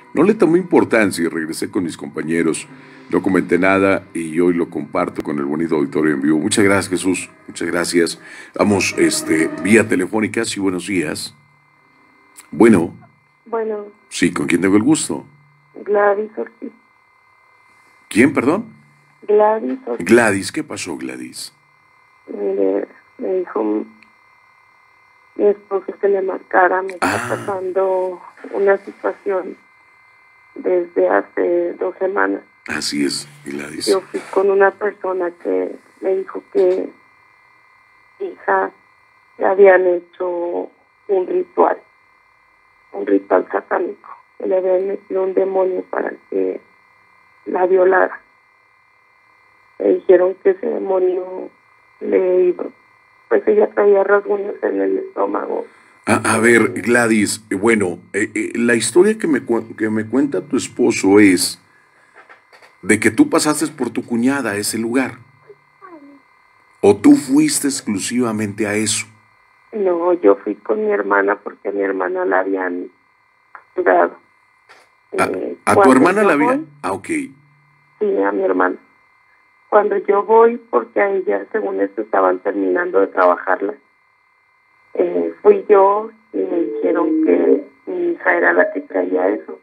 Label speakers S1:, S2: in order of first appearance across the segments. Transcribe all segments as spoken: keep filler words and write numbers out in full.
S1: No le tomé importancia y regresé con mis compañeros. No comenté nada y hoy lo comparto con el bonito auditorio en vivo. Muchas gracias, Jesús. Muchas gracias. Vamos, este, vía telefónica. Sí, buenos días. Bueno,
S2: Bueno,
S1: sí, ¿con quién tengo el gusto?
S2: Gladys Ortiz.
S1: ¿Quién, perdón?
S2: Gladys Ortiz.
S1: Gladys, ¿qué pasó, Gladys?
S2: Mire, me dijo mi esposo que le marcara. Me está
S1: Ah,
S2: pasando una situación desde hace dos semanas.
S1: así es, Gladys.
S2: Yo fui con una persona que me dijo que mi hija le habían hecho un ritual, un ritual satánico, que le habían metido un demonio para que la violara. Me dijeron que ese demonio le iba, pues ella traía rasguños en el estómago.
S1: A, a ver,
S2: Eh,
S1: Gladys, eh, bueno, eh, eh, la historia que me, cu- que me cuenta tu esposo es de que tú pasaste por tu cuñada a ese lugar, o tú fuiste exclusivamente a eso.
S2: no, yo fui con mi hermana porque a mi hermana la habían dado.
S1: A,
S2: Eh,
S1: a tu
S2: cuando
S1: hermana
S2: yo
S1: la había...
S2: voy,
S1: Ah, ok.
S2: sí, a mi hermana. Cuando yo voy, porque a ella, según esto, estaban terminando de trabajarla, eh, fui yo y me dijeron que mi hija era la que traía eso.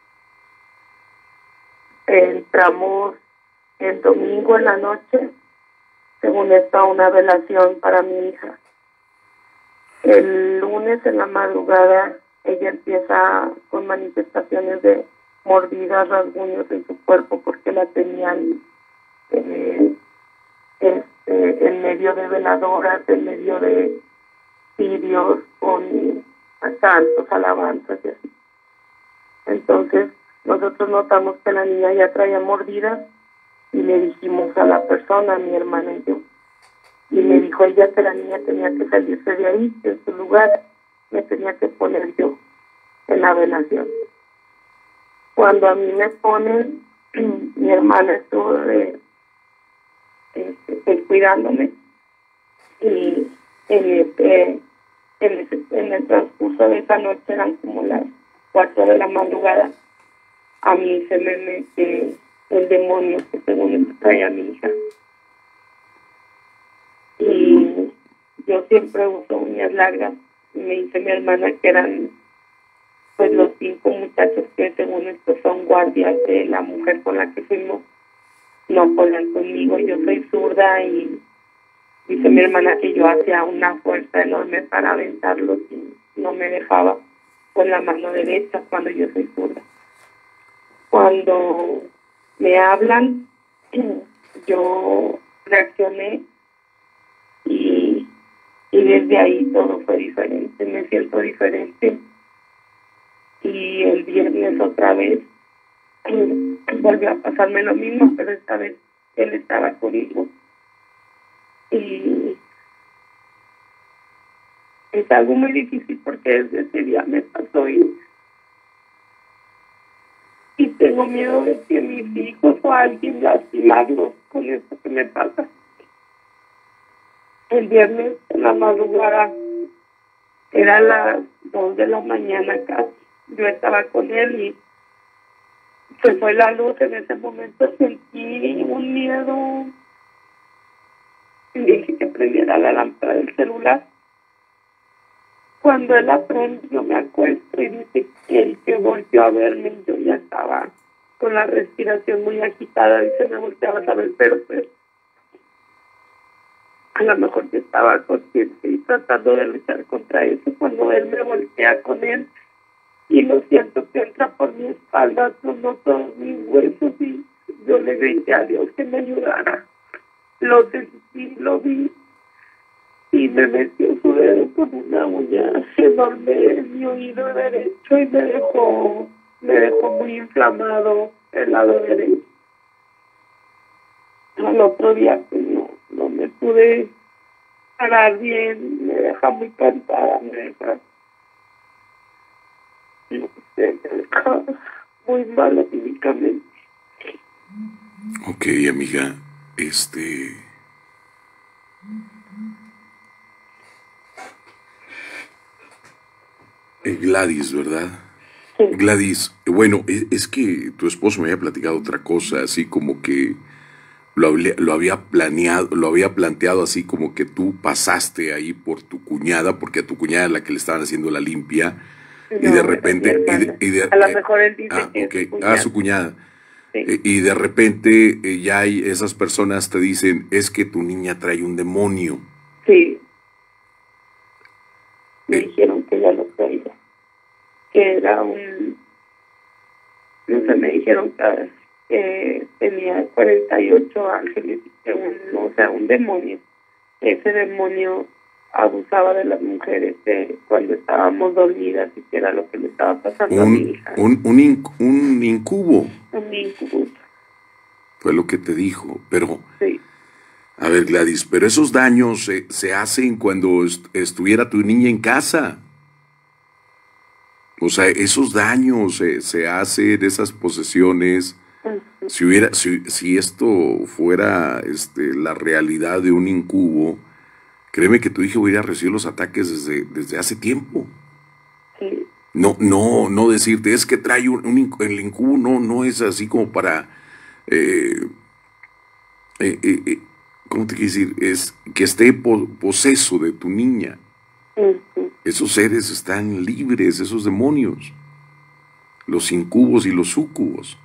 S2: Entramos el domingo en la noche, según esto, a una velación para mi hija. El lunes en la madrugada ella empieza con manifestaciones de mordidas, rasguños en su cuerpo porque la tenían eh, este, en medio de veladoras, en medio de cirios con cantos, alabanzas y así. Entonces nosotros notamos que la niña ya traía mordidas y le dijimos a la persona, a mi hermana y yo, y me dijo ella que la niña tenía que salirse de ahí, de su lugar, me tenía que poner yo en la velación. Cuando a mí me ponen, mi hermana estuvo de, este, cuidándome y en este, en, ese, en el transcurso de esa noche eran como las cuatro de la madrugada, a mí se me mete el demonio que según esto trae a mi hija. Y yo siempre uso uñas largas y me dice mi hermana que eran pues los cinco muchachos que según esto son guardias de la mujer con la que fuimos, no podían conmigo. Yo soy zurda y dice mi hermana que yo hacía una fuerza enorme para aventarlos y no me dejaba con la mano derecha cuando yo soy zurda. Cuando me hablan, yo reaccioné y, y desde ahí todo fue diferente, me siento diferente. Y el viernes otra vez volvió a pasarme lo mismo, pero esta vez él estaba conmigo. Y es algo muy difícil porque desde ese día me pasó y, y tengo miedo de que mis hijos o alguien lastimarlos con esto que me pasa. El viernes en la madrugada, era las dos de la mañana casi, yo estaba con él y se fue la luz. En ese momento sentí un miedo y dije que prendiera la lámpara del celular. Cuando él la prende, yo me acuesto y dice que el que volvió a verme, yo ya estaba con la respiración muy agitada y se me volteaba a ver, pero pues a lo mejor yo estaba consciente y tratando de luchar contra eso. Cuando él me voltea con él y lo siento que entra por mi espalda, sonó todos mis huesos y yo le grité a Dios que me ayudara. Lo sentí, lo vi y me metió su dedo con una uña enorme en mi oído derecho y me dejó, me dejó muy inflamado el lado derecho. Al otro día pues no, no me pude parar bien, me deja muy cansada, me deja, no sé, me deja muy mal anímicamente.
S1: Ok, amiga, este... eh, Gladys, ¿verdad?
S2: Sí.
S1: Gladys, bueno, es, es que tu esposo me había platicado otra cosa, así como que lo había, lo había planeado, lo había planteado así como que tú pasaste ahí por tu cuñada, porque a tu cuñada es la que le estaban haciendo la limpia, y de
S2: No, era mi
S1: repente, y de,
S2: hermana.
S1: y de-
S2: A lo
S1: eh,
S2: mejor él dice
S1: ah,
S2: que es
S1: ok,
S2: su
S1: ah,
S2: cuñado.
S1: su cuñada,
S2: Sí,
S1: eh, y de repente eh, ya hay esas personas te dicen, es que tu niña trae un demonio.
S2: sí. Me
S1: Eh,
S2: dijeron que ya lo traía. Que era un... No sé, me dijeron que, que tenía cuarenta y ocho ángeles. Que un, o sea, un demonio. Ese demonio abusaba de las mujeres de cuando estábamos dormidas y que era lo que le estaba pasando a mi
S1: un,
S2: hija.
S1: un, un, inc- un incubo,
S2: Un incubus.
S1: fue lo que te dijo, pero...
S2: Sí,
S1: A ver, Gladys, pero esos daños se, se hacen cuando est- estuviera tu niña en casa. O sea, esos daños se, se hacen, esas posesiones.
S2: ujú,
S1: Si hubiera, si, si esto fuera este, la realidad de un incubo, créeme que tu hija hubiera recibido los ataques desde, desde hace tiempo.
S2: sí,
S1: No, no, no decirte, es que trae un, un incu- el incubo no, no es así como para eh, eh, eh, eh, ¿cómo te quiero decir? Es que esté po- poseso de tu niña.
S2: ujú,
S1: Esos seres están libres, esos demonios, los incubos y los sucubos.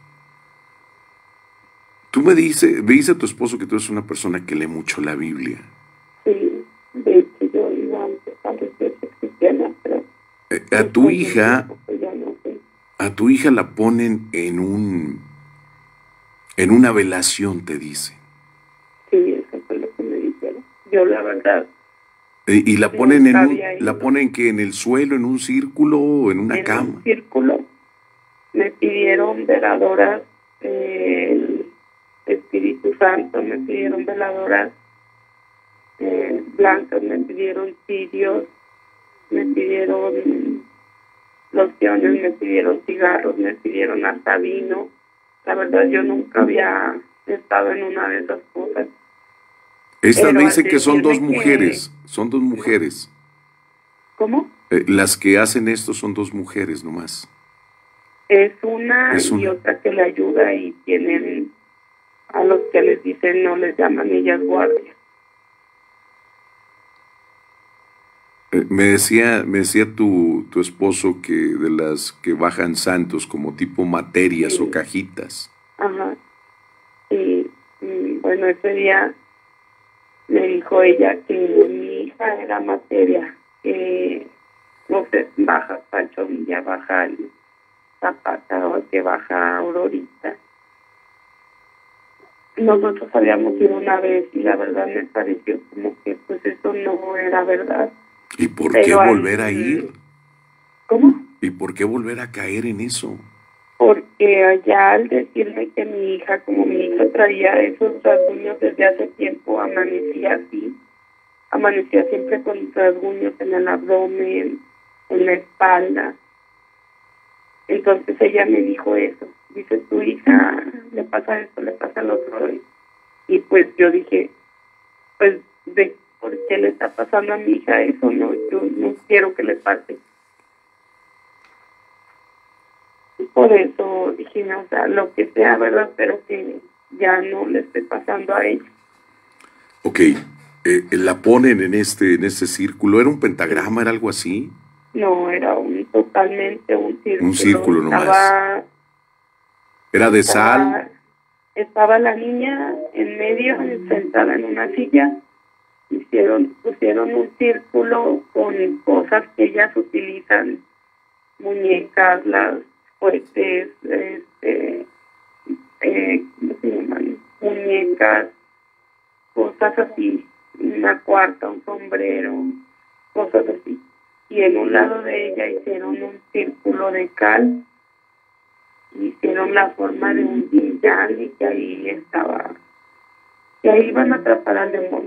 S1: Tú me dices, me dice a tu esposo que tú eres una persona que lee mucho la Biblia.
S2: sí. De hecho, yo iba antes a la iglesia cristiana, pero
S1: Eh, a tu
S2: después de un
S1: hija,
S2: tiempo pues ya no sé.
S1: a tu hija la ponen en un, en una velación, te dice.
S2: Sí, eso fue lo que me dijeron. Yo, la verdad,
S1: Eh, y la ponen en
S2: nunca
S1: un,
S2: había
S1: la
S2: ido.
S1: ponen que en el suelo, en un círculo o en una
S2: En un
S1: cama.
S2: círculo me pidieron veladoras eh, el Espíritu Santo, me pidieron veladoras eh, blancas, me pidieron cirios, me pidieron lociones, me pidieron cigarros, me pidieron hasta vino. La verdad, yo nunca había estado en una de esas cosas.
S1: Estas
S2: Pero
S1: me
S2: al
S1: dicen que son dos
S2: decirme que...
S1: mujeres, son dos mujeres.
S2: ¿Cómo?
S1: Eh, las que hacen esto son dos mujeres nomás.
S2: Es una
S1: Es
S2: y
S1: una.
S2: otra que le ayuda y tienen a los que les dicen no les llaman ellas guardias.
S1: Eh, Me decía, me decía tu, tu esposo que de las que bajan santos como tipo materias o
S2: Sí,
S1: cajitas.
S2: ajá. Y mm, bueno, ese día me dijo ella que mi hija era materia, que no sé, baja Pancho Villa, baja el Zapata o que baja Aurorita. Nosotros habíamos ido una vez y la verdad me pareció como que pues eso no era verdad.
S1: ¿Y por qué
S2: Pero
S1: volver a
S2: al...
S1: ir?
S2: ¿Cómo?
S1: ¿Y por qué volver a caer en eso?
S2: Porque allá al decirme que mi hija, como mi hija traía esos rasguños desde hace tiempo, amanecía así, amanecía siempre con rasguños en el abdomen, en la espalda. Entonces ella me dijo eso, dice, tu hija le pasa esto, le pasa lo otro. Y pues yo dije, pues, de por qué le está pasando a mi hija eso, no, yo no quiero que le pase. Por eso dijimos, o sea, lo que sea, ¿verdad? Pero que ya no le esté pasando a ella.
S1: Ok, eh, la ponen en este, en este círculo. ¿Era un pentagrama? ¿Era algo así?
S2: No, era un totalmente un círculo.
S1: Un círculo nomás.
S2: Estaba,
S1: ¿Era de sal?
S2: estaba, estaba la niña en medio, sentada en una silla. Hicieron, pusieron un círculo con cosas que ellas utilizan, muñecas, las fuertes, este, eh, ¿cómo se llaman? Muñecas, cosas así, una cuarta, un sombrero, cosas así. Y en un lado de ella hicieron un círculo de cal, hicieron la forma de un yin yang y que ahí estaba, que ahí iban a atrapar al demonio.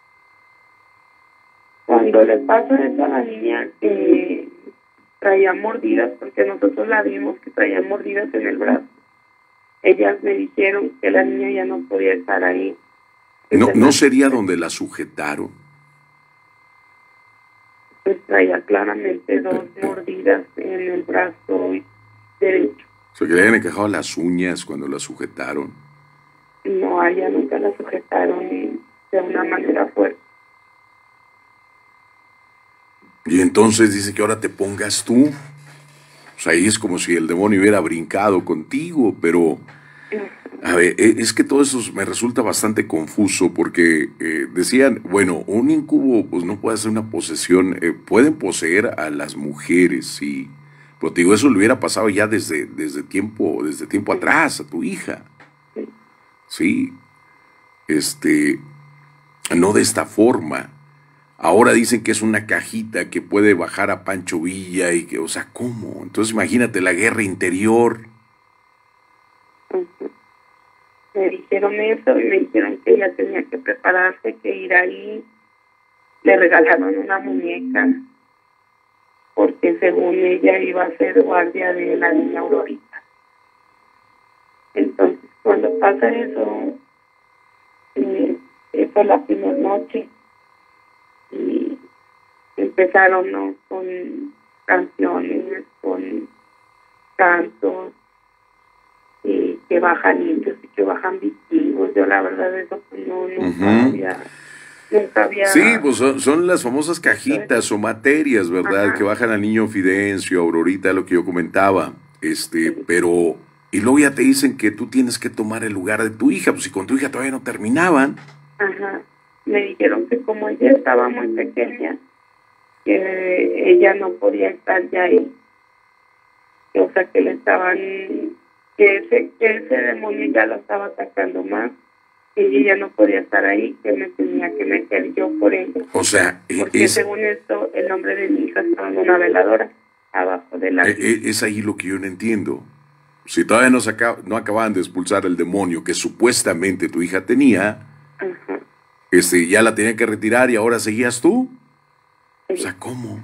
S2: Cuando le pasa eso a la niña que traía mordidas, porque nosotros la vimos que traía mordidas en el brazo, ellas me dijeron que la niña ya no podía estar ahí.
S1: ¿No, no sería donde la sujetaron?
S2: Pues traía claramente dos mordidas en el brazo derecho.
S1: O sea, que le habían encajado las uñas cuando la sujetaron.
S2: No, a ella nunca la sujetaron de una manera fuerte.
S1: Y entonces dice que ahora te pongas tú. O sea, ahí es como si el demonio hubiera brincado contigo, pero... A ver, es que todo eso me resulta bastante confuso porque eh, decían, bueno, un incubo pues no puede ser una posesión, eh, pueden poseer a las mujeres, sí, pero te digo, eso le hubiera pasado ya desde, desde tiempo, desde tiempo atrás a tu hija, sí, este, no de esta forma. Ahora dicen que es una cajita que puede bajar a Pancho Villa y que, o sea, ¿cómo? Entonces imagínate la guerra interior.
S2: Uh-huh. Me dijeron eso y me dijeron que ella tenía que prepararse, que ir ahí. Le regalaron una muñeca porque según ella iba a ser guardia de la niña Aurorita. Entonces, cuando pasa eso, eh, fue la primera noche y empezaron, ¿no?, con canciones, con cantos, y que bajan indios y que bajan vikingos. Yo la verdad eso no, nunca uh-huh. había... Nunca había...
S1: Sí, pues son, son las famosas cajitas o materias, ¿verdad? Ajá. Que bajan al niño Fidencio, Aurorita, lo que yo comentaba. Este, sí. Pero... Y luego ya te dicen que tú tienes que tomar el lugar de tu hija, pues si con tu hija todavía no terminaban.
S2: Ajá. Me dijeron que como ella estaba muy pequeña, que ella no podía estar ya ahí. O sea, que le estaban... Que ese, que ese demonio ya la estaba atacando más. Y ella no podía estar ahí, que me tenía que meter yo por ella.
S1: O sea,
S2: porque
S1: es,
S2: según esto, el nombre de mi hija estaba en una veladora, abajo de la...
S1: Es, es ahí lo que yo no entiendo. Si todavía no, saca, no acababan de expulsar el demonio que supuestamente tu hija tenía, uh-huh. este, ya la tenía que retirar y ahora seguías tú. Sí. O sea, ¿cómo?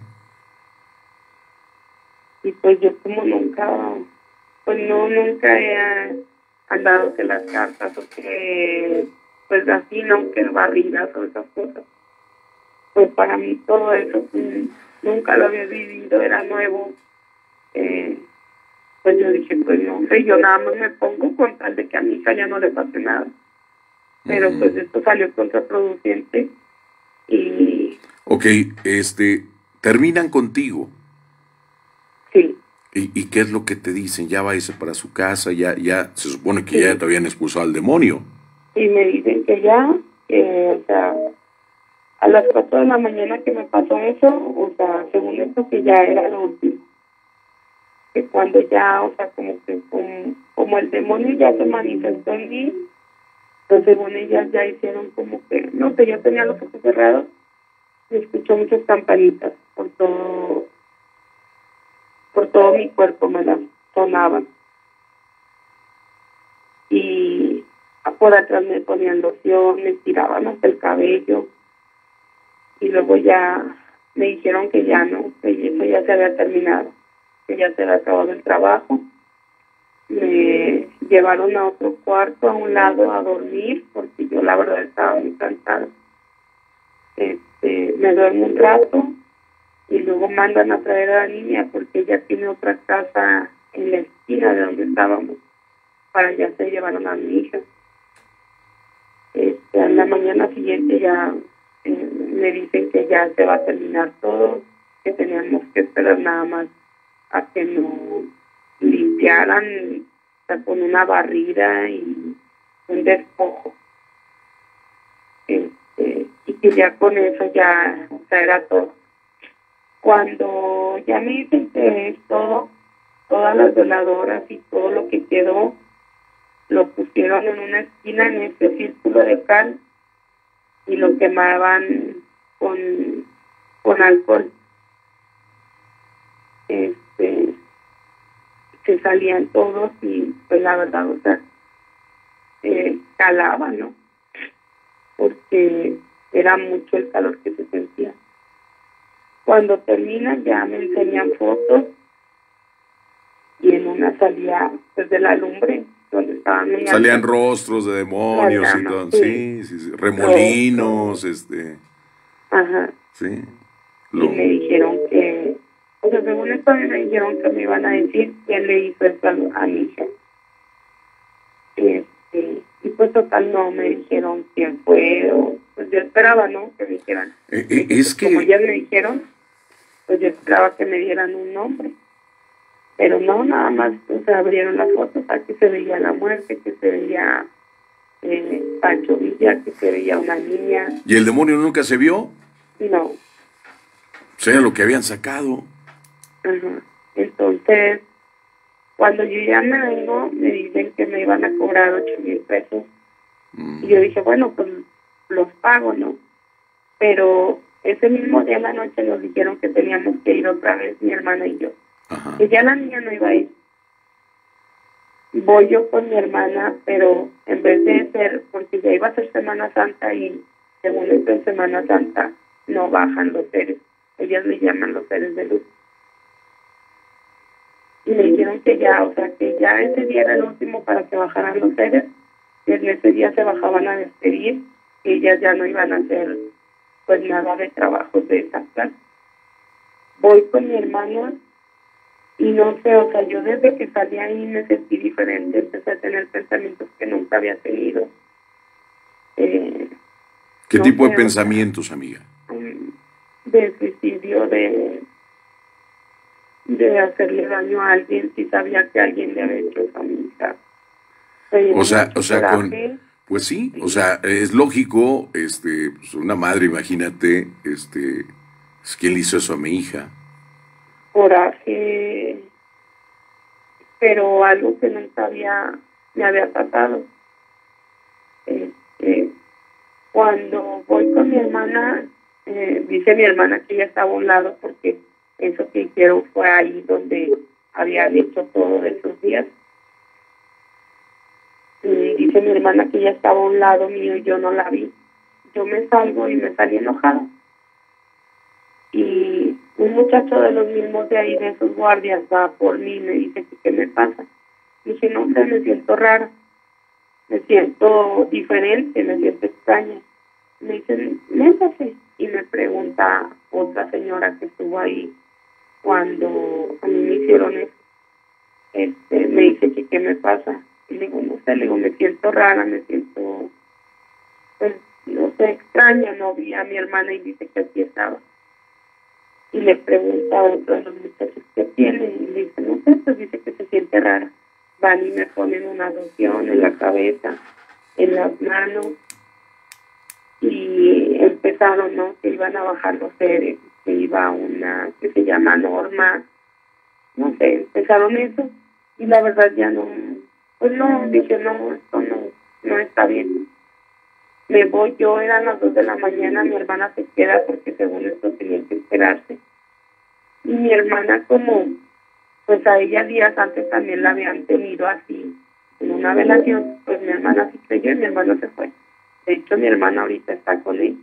S2: Y pues yo como nunca, pues no, nunca he andado que las cartas o que, pues así, no, que barridas o esas cosas. Pues para mí todo eso pues, nunca lo había vivido, era nuevo. Eh, pues yo dije, pues no sé, yo nada más me pongo con tal de que a mi hija ya no le pase nada. Pero uh-huh. pues esto salió contraproducente y...
S1: Ok, este, terminan contigo.
S2: Sí.
S1: ¿Y, ¿Y qué es lo que te dicen? Ya váyase para su casa, ya, ya, se supone que sí. Ya te habían expulsado al demonio.
S2: Y me dicen que ya, que, o sea, a las cuatro de la mañana que me pasó eso, o sea, según esto que ya era lo último. Que cuando ya, o sea, como que como, como el demonio ya se manifestó en mí, pues según ellas ya hicieron como que, no sé, yo tenía los ojos cerrados y escuché muchas campanitas por todo, por todo mi cuerpo me las sonaban. Y por atrás me ponían loción, me tiraban hasta el cabello y luego ya me dijeron que ya no, que eso ya se había terminado, que ya se había acabado el trabajo. Me llevaron a otro cuarto, a un lado, a dormir, porque yo la verdad estaba muy cansada. Este, me duermo un rato y luego mandan a traer a la niña porque ella tiene otra casa en la esquina de donde estábamos. Para allá se llevaron a mi hija. Este, a la mañana siguiente ya eh, me dicen que ya se va a terminar todo, que teníamos que esperar nada más a que nos limpiaran, o sea, con una barrida y un despojo. Este, y que ya con eso ya, o sea, era todo. Cuando ya me dicen que es todo, todas las veladoras y todo lo que quedó, lo pusieron en una esquina en ese círculo de cal y lo quemaban con, con alcohol. Este, se salían todos y pues la verdad, o sea, eh, calaba, ¿no? Porque era mucho el calor que se sentía. Cuando terminan ya me enseñan fotos y en una salía pues de la lumbre donde estaban
S1: salían rostros de demonios y todo, sí, sí, sí, remolinos, Rostro. este,
S2: ajá,
S1: sí,
S2: lo... y me dijeron que, pues sea, según esto a mí me dijeron que me iban a decir quién le hizo esto a, a mi hija. Este, y pues total no me dijeron quién fue, o pues yo esperaba, ¿no? Que me dijeran.
S1: Eh, eh, es que...
S2: Como ya me dijeron, pues yo esperaba que me dieran un nombre. Pero no, nada más, o sea, abrieron las fotos, aquí se veía la muerte, que se veía eh, Pancho Villa, que se veía una niña.
S1: ¿Y el demonio nunca se vio?
S2: No.
S1: O sea, lo que habían sacado.
S2: Ajá. Entonces, cuando yo ya me vengo, me dicen que me iban a cobrar ocho mil pesos. Mm. Y yo dije, bueno, pues los pago, ¿no? Pero ese mismo día en la noche nos dijeron que teníamos que ir otra vez, mi hermana y yo. Ajá. Que ya la niña no iba a ir. Voy yo con mi hermana, pero en vez de ser, porque ya iba a ser Semana Santa y según esto en Semana Santa no bajan los seres, ellas le llaman los seres de luz. Y me dijeron que ya, o sea, que ya ese día era el último para que bajaran los seres, y en ese día se bajaban a despedir, y ellas ya no iban a hacer pues nada de trabajos de esa clase. Voy con mi hermana y no sé, o sea, yo desde que salí ahí me sentí diferente, empecé a tener pensamientos que nunca había tenido. Eh,
S1: ¿Qué
S2: no
S1: tipo
S2: sé,
S1: de pensamientos, sea, amiga?
S2: De suicidio, de, de hacerle daño a alguien, si sabía que alguien le había hecho eso a mi hija.
S1: O sea, o sea, con, pues sí, sí, o sea, es lógico, este, pues una madre, imagínate, este, ¿quién le hizo eso a mi hija?
S2: Coraje, pero algo que nunca había, me había pasado. Este, cuando voy con mi hermana, eh, dice mi hermana que ella estaba a un lado porque eso que hicieron fue ahí donde habían hecho todo esos días. Y dice mi hermana que ella estaba a un lado mío y yo no la vi. Yo me salgo y me salí enojada. Y un muchacho de los mismos de ahí, de esos guardias, va por mí y me dice que qué me pasa. Dije, no sé, me siento rara, me siento diferente, me siento extraña. Me dicen, métase. Y me pregunta otra señora que estuvo ahí cuando a mí me hicieron eso. Este, me dice que qué me pasa. Y le digo, no sé, le digo, me siento rara, me siento, pues, no sé, extraña. No vi a mi hermana y dice que aquí estaba. Y le pregunta a otro de los muchachos qué tiene. Y le dice, no sé, pues dice que se siente rara. Van y me ponen una loción en la cabeza, en las manos. Y empezaron, ¿no? Que iban a bajar los seres, que iba una que se llama Norma. No sé, empezaron eso. Y la verdad ya no, pues no, dije, no, esto no, no está bien. Me voy yo, eran las dos de la mañana, mi hermana se queda porque según esto tenía que esperarse. Y mi hermana, como, pues a ella días antes también la habían tenido así, en una velación, pues mi hermana sí creyó y mi hermano se fue. De hecho, mi hermana ahorita está con él.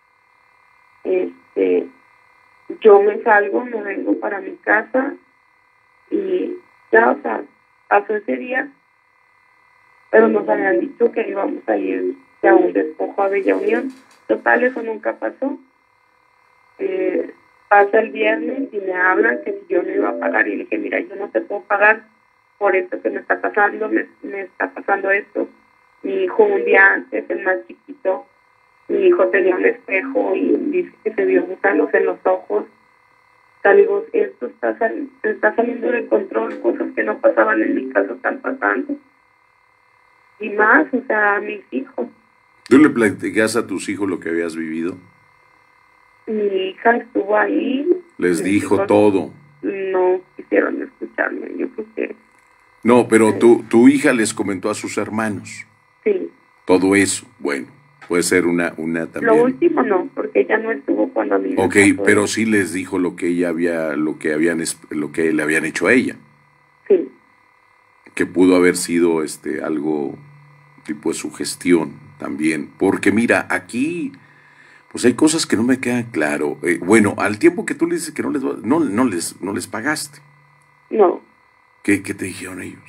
S2: Este, yo me salgo, me vengo para mi casa y ya, o sea, pasó ese día, pero nos habían dicho que íbamos a ir a un despojo a Bella Unión. Total, eso nunca pasó. Eh, pasa el viernes y me hablan que si yo no iba a pagar y le dije, mira, yo no te puedo pagar por esto que me está pasando, me, me está pasando esto. Mi hijo un día antes, el más chiquito, mi hijo tenía un espejo y dice que se vio gusanos en los ojos. Salgo, esto está, sal, está saliendo de control, cosas que no pasaban en mi casa están pasando. Y más, o sea, a mis hijos.
S1: ¿Tú le platicas a tus hijos lo que habías vivido?
S2: Mi hija estuvo ahí.
S1: Les dijo todo.
S2: No quisieron escucharme, yo creo que...
S1: No, pero tu, tu hija les comentó a sus hermanos.
S2: Sí.
S1: Todo eso, bueno, puede ser una, una también.
S2: Lo último no, porque ella no estuvo cuando a mí me
S1: Ok,
S2: pasó
S1: pero
S2: eso.
S1: sí les dijo lo que ella había, lo que habían, lo que le habían hecho a ella.
S2: Sí.
S1: Que pudo haber sido este algo tipo de sugestión también, porque mira, aquí pues hay cosas que no me quedan claro. Eh, bueno, al tiempo que tú le dices que no les no, no les no les pagaste.
S2: No.
S1: ¿Qué, qué te dijeron ellos?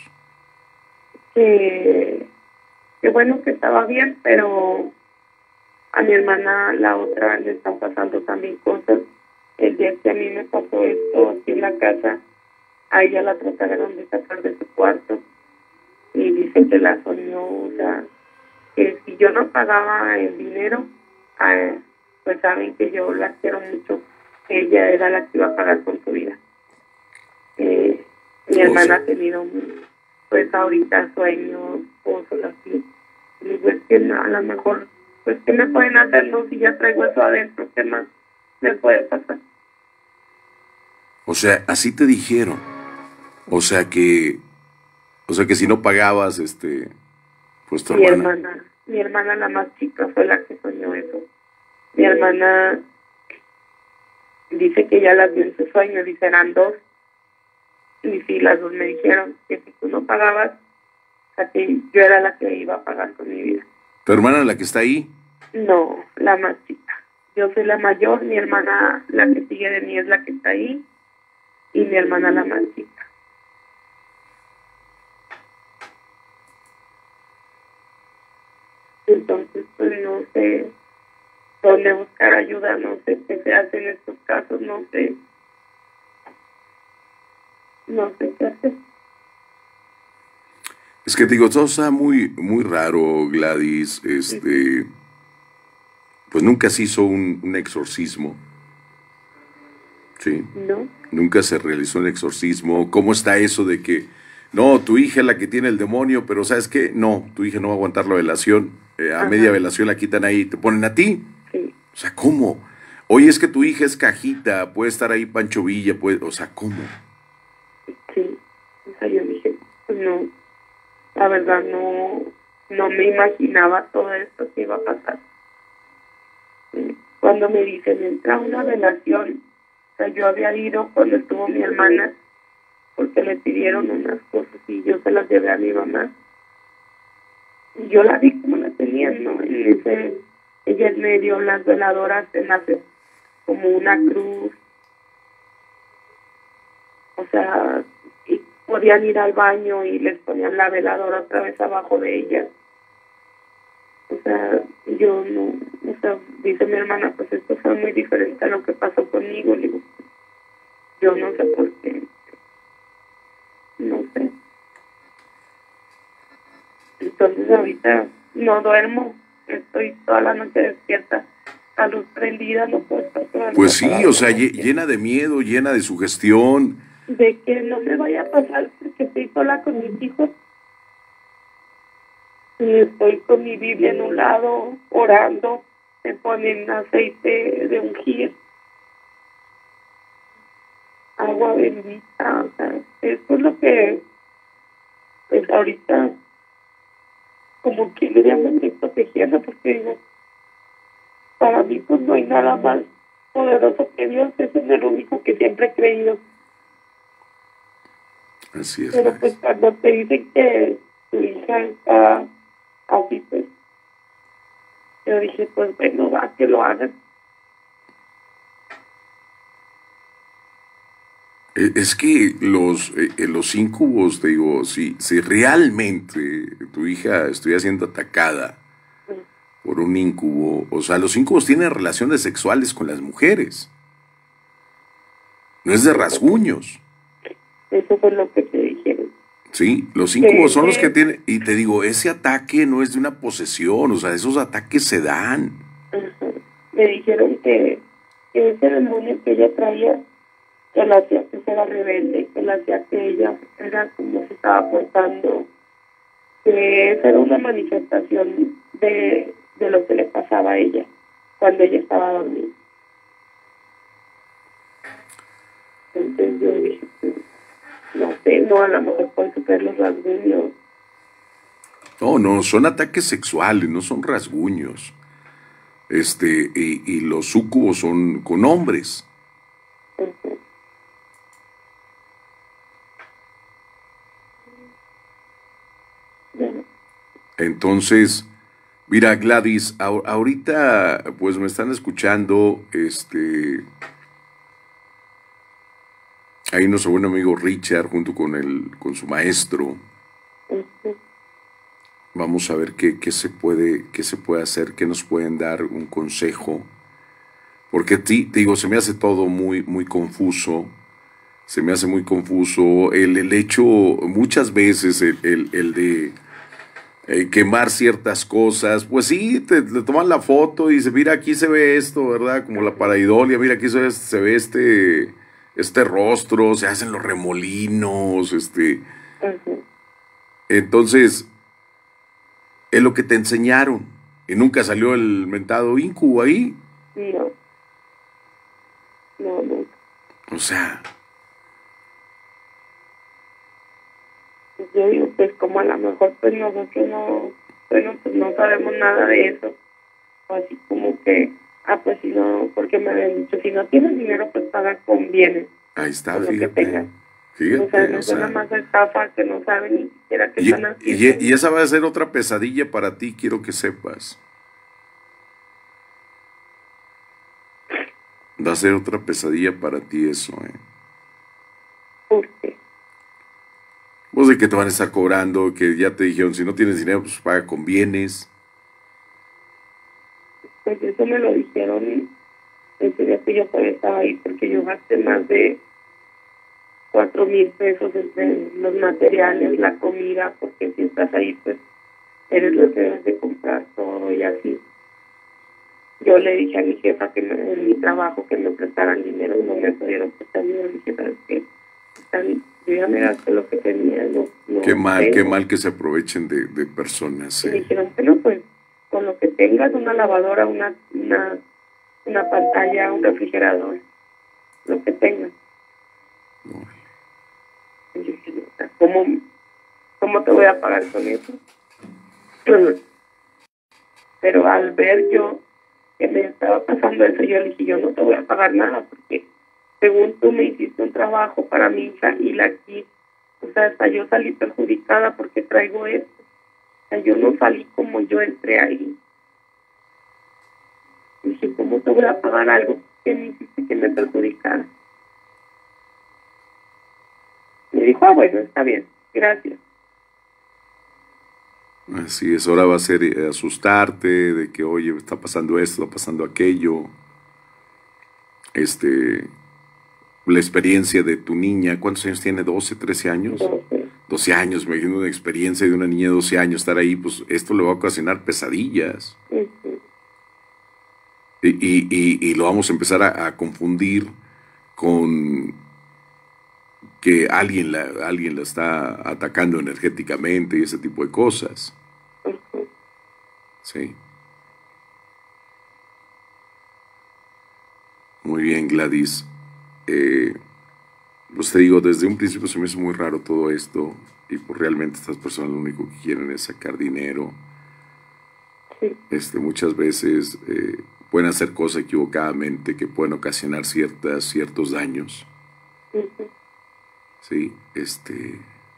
S2: Que, que bueno que estaba bien, pero a mi hermana, la otra, le están pasando también cosas. el día que a mí me pasó esto aquí en la casa, a ella la trataron de sacar de su cuarto y dice que la soñó, o sea, que si yo no pagaba el dinero, eh, pues saben que yo la quiero mucho, ella era la que iba a pagar con su vida. Eh, mi hermana ha tenido, pues ahorita sueños, cosas así. Y digo, es que no, a lo mejor, pues, ¿qué me pueden hacer? No, si ya traigo eso adentro, ¿qué más me puede pasar?
S1: O sea, así te dijeron. O sea que, o sea que si no pagabas, este, pues tu
S2: Mi
S1: hermana.
S2: hermana, mi hermana la más chica fue la que soñó eso. Mi hermana dice que ya las vio en su sueño, dice eran dos. Y sí, las dos me dijeron que si tú no pagabas, o sea que yo era la que iba a pagar con mi vida.
S1: ¿Tu hermana la que está ahí?
S2: No, la más chica. Yo soy la mayor, mi hermana, la que sigue de mí, es la que está ahí, y mi hermana la más chica. Entonces, pues no sé dónde buscar ayuda, no sé qué se hace en estos casos, no sé, no sé qué hacer.
S1: Es que te digo, todo está muy, muy raro, Gladys. Este, pues nunca se hizo un, un exorcismo. Sí.
S2: No.
S1: Nunca se realizó un exorcismo. ¿Cómo está eso de que, no, tu hija es la que tiene el demonio, pero ¿sabes qué? No, tu hija no va a aguantar la velación. Eh, a
S2: Ajá.
S1: media velación la quitan ahí y te ponen a ti.
S2: Sí.
S1: O sea, ¿cómo? Oye, es que tu hija es Cajita, puede estar ahí Pancho Villa, puede, o sea, ¿cómo?
S2: Sí. O sea, yo dije, pues no, la verdad no, no me imaginaba todo esto que iba a pasar. Cuando me dicen, entra una velación, o sea, yo había ido cuando estuvo mi hermana, porque le pidieron unas cosas y yo se las llevé a mi mamá. Y yo la vi como la tenían, ¿no? En ese, ella me dio las veladoras en hacer como una cruz. O sea, y podían ir al baño y les ponían la veladora otra vez abajo de ella. O sea, yo no, o sea, dice mi hermana, pues esto fue muy diferente a lo que pasó conmigo. Le digo, yo no sé por qué, no sé. Entonces ahorita no duermo, estoy toda la noche despierta, a luz prendida, no puedo estar toda la
S1: Pues
S2: noche
S1: sí, o sea, lle-
S2: despierta.
S1: llena de miedo, llena de sugestión.
S2: De que no me vaya a pasar porque estoy sola con mis hijos. Y estoy con mi Biblia en un lado, orando, me ponen aceite de ungir, agua bendita, o sea, eso es lo que, pues ahorita, como que ya me estoy protegiendo, porque digo, para mí pues no hay nada más poderoso que Dios, eso es el único que siempre he creído.
S1: Así es.
S2: Pero pues cuando te dicen que tu hija está así, pues, yo dije, pues bueno, va, que lo hagan.
S1: Eh, Es que los, eh, eh, los incubos, te digo, si, si realmente tu hija estuviera siendo atacada por un incubo, o sea, los incubos tienen relaciones sexuales con las mujeres, no es de rasguños,
S2: Eso fue lo que te dijeron.
S1: ¿sí? Los incubos son los que
S2: Eh,
S1: tienen, y te digo, ese ataque no es de una posesión, o sea, esos ataques se dan.
S2: Ajá. Me dijeron que, que ese demonio que ella traía, que la hacía que fuera rebelde, que la hacía que ella era como se estaba portando, que esa era una manifestación de, de lo que le pasaba a ella cuando ella estaba dormida. Entonces yo dije, pues, no sé, no, a lo mejor puede super los rasguños.
S1: No, no, son ataques sexuales, no son rasguños. Este, y, y los súcubos son con hombres.
S2: Ajá. Bueno,
S1: Entonces, mira, Gladys, ahor- ahorita pues me están escuchando, este, ahí nuestro buen amigo Richard junto con el, con su maestro.
S2: ajá.
S1: Vamos a ver qué, qué se puede, qué se puede hacer, qué nos pueden dar un consejo. Porque ti, te digo, se me hace todo muy, muy confuso, se me hace muy confuso el, el hecho, muchas veces, el, el, el de eh, quemar ciertas cosas, pues sí, te, te toman la foto y dice, mira, aquí se ve esto, ¿verdad? Como la paraidolia, mira, aquí se ve, se ve este, este rostro, se hacen los remolinos, este...
S2: Ujú.
S1: Entonces, es lo que te enseñaron. Y nunca salió el mentado incubo ahí.
S2: No, no, no.
S1: O sea,
S2: Yo digo, pues como a lo mejor pues nosotros no, bueno, pues no sabemos nada de eso. O así como que, ah, pues si no, porque me habían dicho, si no tienes dinero, pues paga con bienes,
S1: ahí está,
S2: con lo que
S1: fíjate.
S2: tengas. O sea,
S1: Fíjate, o
S2: me suena
S1: sea.
S2: más a estafa que no saben ni siquiera qué
S1: Y,
S2: están haciendo.
S1: y, y esa va a ser otra pesadilla para ti, quiero que sepas. Va a ser otra pesadilla para ti eso, ¿eh?
S2: ¿Por qué?
S1: Vos de que te van a estar cobrando, que ya te dijeron, si no tienes dinero, pues paga con bienes.
S2: Pues eso me lo dijeron ese día que yo todavía estaba ahí, porque yo gasté más de cuatro mil pesos entre los materiales, la comida, porque si estás ahí, pues eres lo que debes de comprar todo y así. Yo le dije a mi jefa que me- en mi trabajo que me prestaran dinero y no me pudieron prestar dinero. Le dije, ¿sabes qué? Están- yo ya me gasté lo que tenía, no,
S1: Qué
S2: no
S1: mal, qué
S2: tengo.
S1: mal que se aprovechen de, de personas,
S2: Y me
S1: ¿eh?
S2: dijeron, bueno, pues con lo que tengas, una lavadora, una, una, una pantalla, un refrigerador, lo que tengas.
S1: No.
S2: Y yo dije, o sea, ¿cómo, ¿cómo te voy a pagar con eso? Pero al ver yo que me estaba pasando eso, yo le dije, yo no te voy a pagar nada, porque según tú me hiciste un trabajo para mi hija y la aquí, o sea, hasta yo salí perjudicada porque traigo esto. O sea, yo no salí como yo entré ahí. Y dije, ¿cómo te voy a pagar algo que me hiciste que me perjudicara? Me dijo, ah, bueno, está bien, gracias.
S1: Así es, ahora va a ser eh, asustarte de que, oye, está pasando esto, está pasando aquello. Este, la experiencia de tu niña, ¿cuántos años tiene? ¿doce, trece años?
S2: Entonces,
S1: doce años, me imagino una experiencia de una niña de doce años estar ahí, pues esto le va a ocasionar pesadillas.
S2: ujú,
S1: Y, y, y, y lo vamos a empezar a, a confundir con que alguien la, alguien la está atacando energéticamente y ese tipo de cosas.
S2: ujú.
S1: Sí. Muy bien, Gladys. Eh, pues te digo, desde un principio se me hizo muy raro todo esto y pues realmente estas personas lo único que quieren es sacar dinero.
S2: Sí,
S1: Este, muchas veces eh, pueden hacer cosas equivocadamente que pueden ocasionar ciertas, ciertos daños.
S2: ujú.
S1: Sí, este,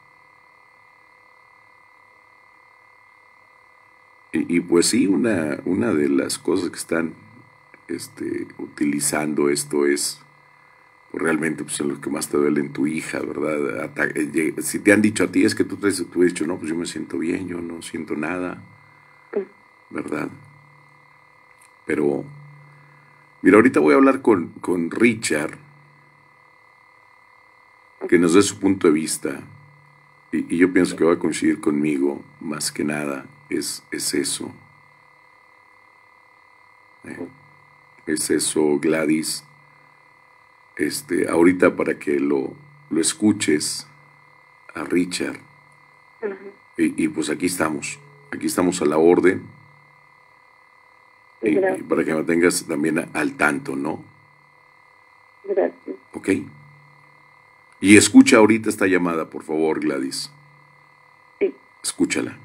S1: y, y pues sí, una, una de las cosas que están este, utilizando esto es pues realmente pues en lo que más te duele en tu hija, ¿verdad? Ata- eh, lle- si te han dicho a ti es que tú, te, tú has dicho, no, pues yo me siento bien, yo no siento nada, ¿verdad? Pero, mira, ahorita voy a hablar con, con Richard, que nos dé su punto de vista, y, y yo pienso que va a coincidir conmigo, más que nada, es, es eso, ¿eh? Es eso, Gladys. Este, ahorita para que lo, lo escuches a Richard,
S2: Ujú.
S1: y, y pues aquí estamos, aquí estamos a la orden. Y, y
S2: Gracias,
S1: para que me tengas también a- al tanto, ¿no?
S2: gracias.
S1: ¿Ok? Y escucha ahorita esta llamada, por favor, Gladys.
S2: Sí,
S1: Escúchala.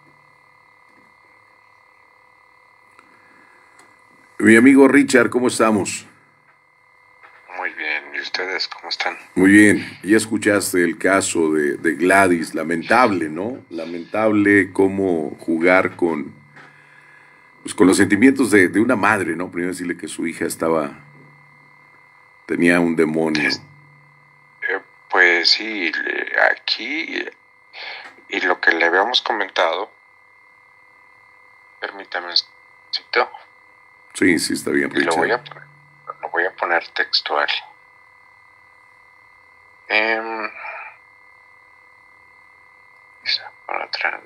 S1: Mi amigo Richard, ¿cómo estamos?
S3: Muy bien, ¿y ustedes cómo están?
S1: Muy bien. Ya escuchaste el caso de, de Gladys, lamentable, ¿no? Lamentable cómo jugar con, pues, con los sentimientos de, de una madre, ¿no? Primero decirle que su hija estaba, tenía un demonio.
S3: Es- eh, pues sí, le- aquí y lo que le habíamos comentado, permítame un momentito,
S1: Sí, sí, está bien,
S3: y lo voy
S1: Richard.
S3: a poner. lo voy a poner textual. Eh, por atrás.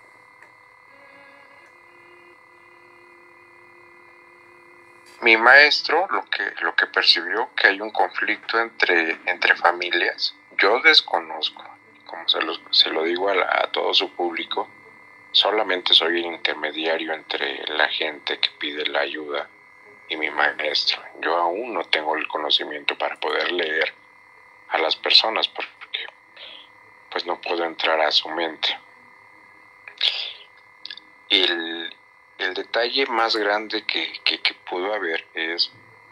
S3: Mi maestro lo que, lo que percibió que hay un conflicto entre, entre familias. Yo desconozco, como se, los, se lo digo a, la, a todo su público, solamente soy el intermediario entre la gente que pide la ayuda y mi maestro. Yo aún no tengo el conocimiento para poder leer a las personas porque pues no puedo entrar a su mente. El, el detalle más grande que, que, que pudo haber es